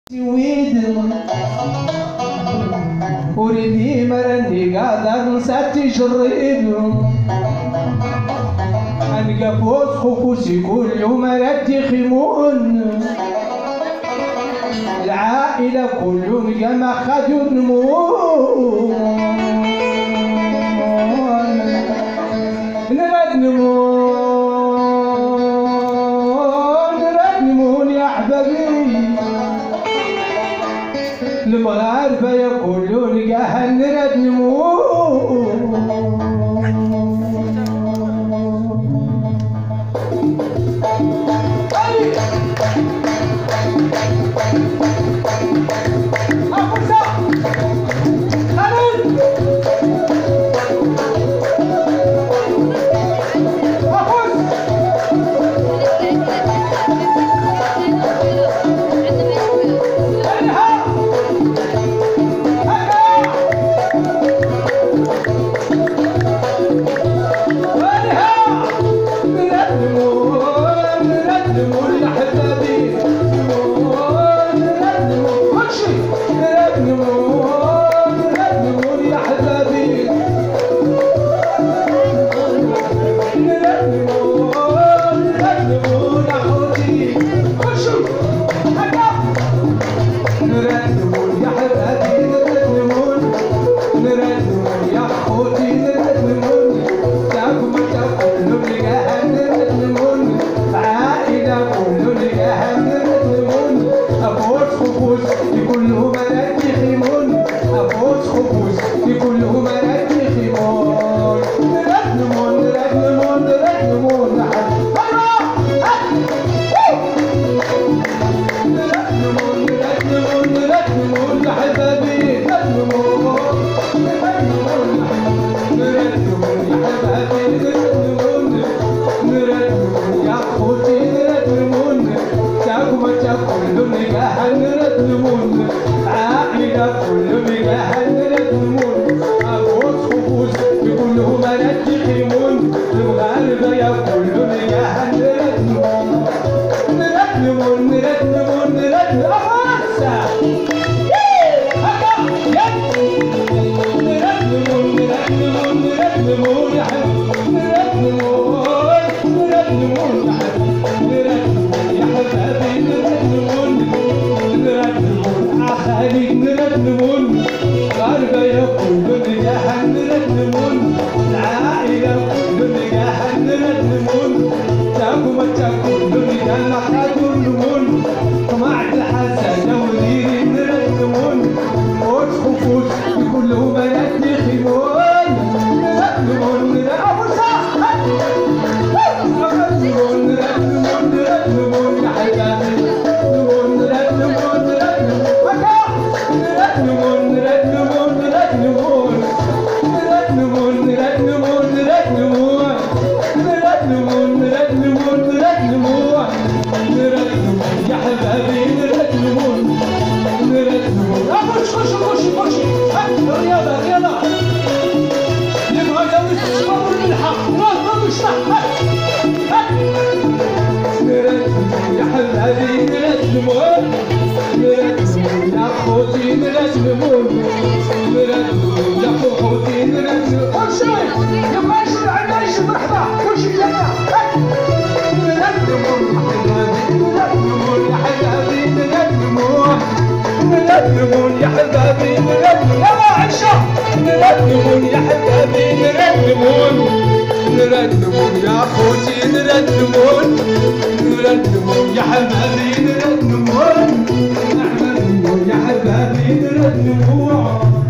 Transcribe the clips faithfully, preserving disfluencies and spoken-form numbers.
ويد وريني مرني قادر نساتي جريب أنقى فوز خفوسي كل يوم ردي خيمون العائلة كل يوم جمع خدوا النمون نرد نمون نرد نمون يا حبابي المغاربة يقولون قاهن نرد نمون نرنمون يا حبابي نرنمون يا عشا نرنمون يا حبابي نرنمون نرنمون يا خوتي نرنمون نرنمون يا حبابي نرنمون نرنمون يا حبابي نرنمون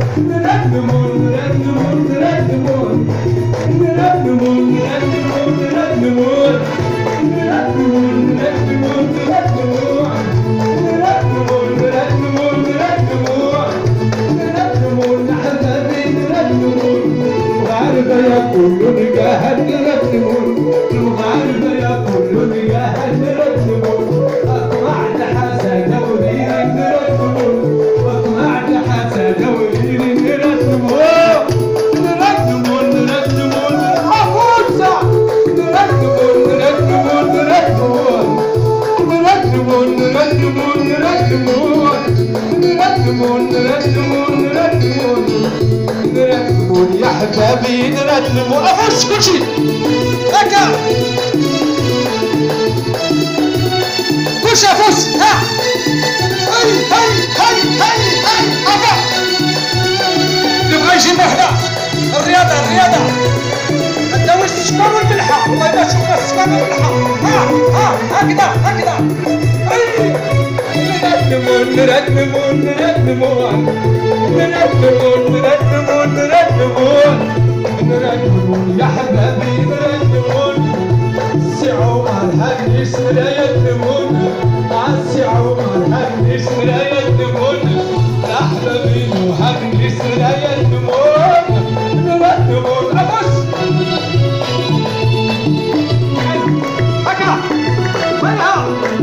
نرنمون نرنمون نرنمون نرنمون نرنمون نرنمون نرنمون نرنمون يقولون جاهل نرنمون المغاربة يقولون جاهل نرنمون أطلعت حسن ولي نرنمون نرنمون نرنمون نرنمون يا حبابي نرنمون افوس كلشي هكا كلشي افوس ها هاي هاي هاي هاي هاي افا نبغى يجي بوحده الرياضه الرياضه انت واش السكر والملحه والله ما شفنا السكر والملحه ها ها هكذا هكذا اي نرنمون نرنمون نرنمون نرنمون نرنمون نرنمون نرنمون يا حبابي نرنمون السي عمر هاني لا ينمون السي عمر هاني لا ينمون يا حبابي هاني لا ينمون نرنمون ابوس هكا وينها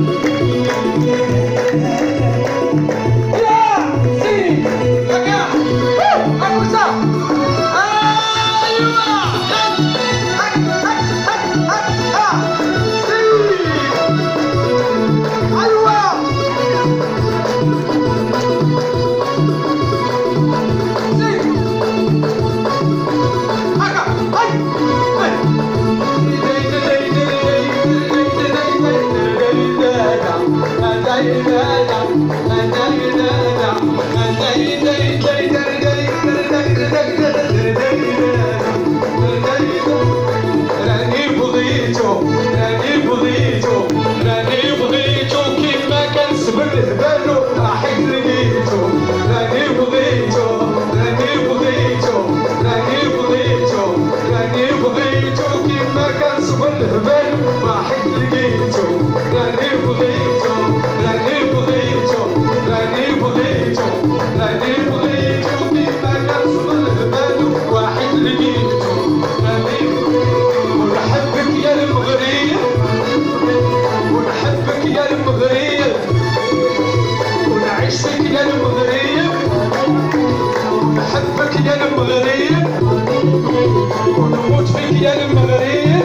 ونموت فيك يا المغرب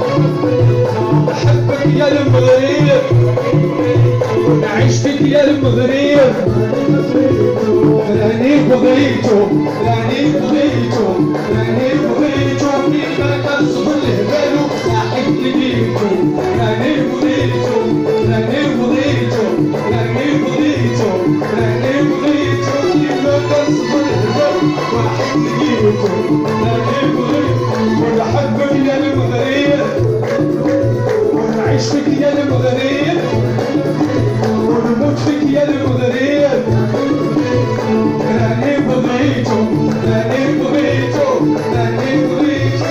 نحبك يا المغرب ونعيش فيك يا المغرب راني بغيتو راني بغيتو راني بغيتو كيما كنصبر لهبالو صاحب لقيتو راني بغيتو راني بغيتو راني بغيتو راني بغيتو كيما كنصبر لهبالو واحد لقيتو راني بغيتو ونحبك يا المغرب ونعيش فيك يا المغرب ونموت فيك يا المغرب راني بغيتو راني بغيتو راني بغيتو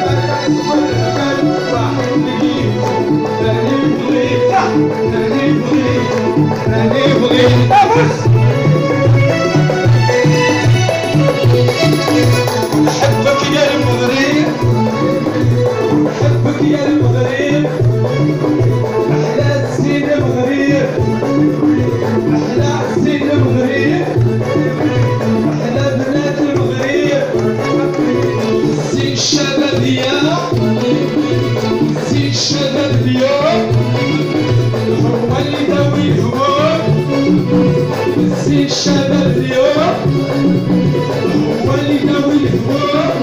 واحد لقيتو راني بغيتو راني بغيتو راني بغيتو نحبك يا المغرب نحبك يا المغرب أحلى الزين المغرب أحلى الزين المغرب أحلى بنات المغرب الزين الشباب اليوم الزين الشباب اليوم هو اللي داوي الهموم الزين الشباب اليوم هو اللي داوي الهموم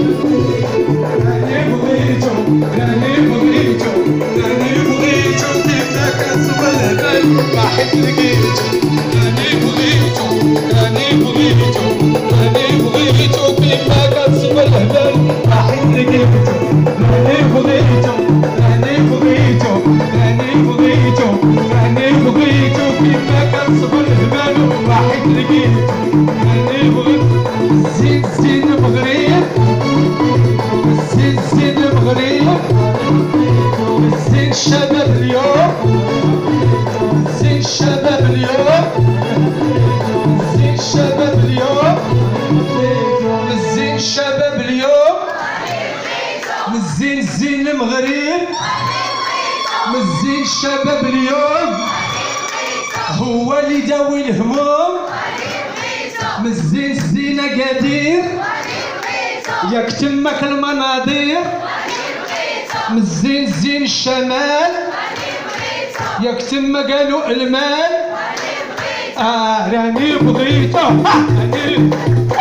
راني بغيتو راني بغيتو راني بغيتو كيما كنصبر الهبال واحد لقيتو راني بغيتو راني بغيتو راني بغيتو كيما كنصبر الهبال واحد لقيتو راني بغيتو راني بغيتو راني بغيتو راني بغيتو كيما كنصبر الهبال واحد لقيتو راني بغيتو زين زين المغرب زين زين المغرب زين الشباب اليوم زين الشباب اليوم زين الشباب اليوم زين الشباب اليوم مزين زين المغرب مزين الشباب اليوم هو اللي داوي الهموم مزين الزينة قدير ياك تمك المناظير مزين زين الشمال ياك تما قالوا المال آه راني بغيتو راني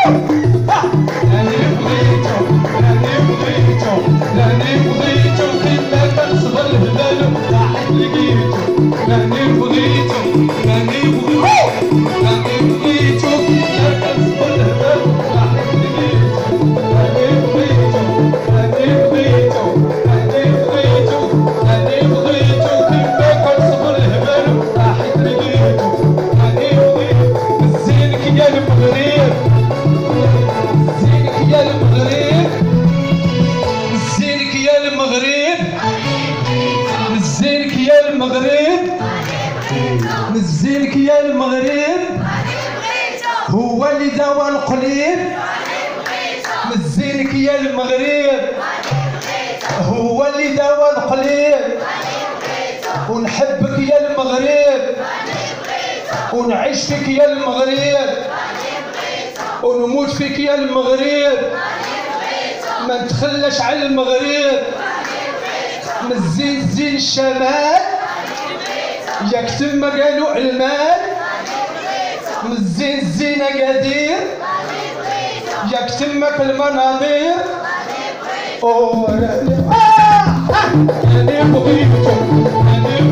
راني بغيتو راني بغيتو راني بغيتو كيما كنصبر الهلال راحت لقيتو راني بغيتو راني بغيتو راني بغيتو كيما كنصبر الهلال راحت لقيتو راني بغيتو راني بغيتو راني بغيتو راني بغيتو كيما كنصبر الهلال راحت لقيتو راني بغيتو مزينك يا المغرب مزينك يا المغرب مزينك يا المغرب مزينك يا المغرب مزينك يا المغرب هو اللي داوى القليب مزينك يا المغرب هو اللي داوى القليب ونحبك يا المغرب ونعيش فيك يا المغرب ونموت فيك يا المغرب ما نتخلاش على المغرب مزين زين الشمال ياك تما قالوا علمان مزين زين قدير ياك تماك المناظير او راني آه آه راني بغيتو راني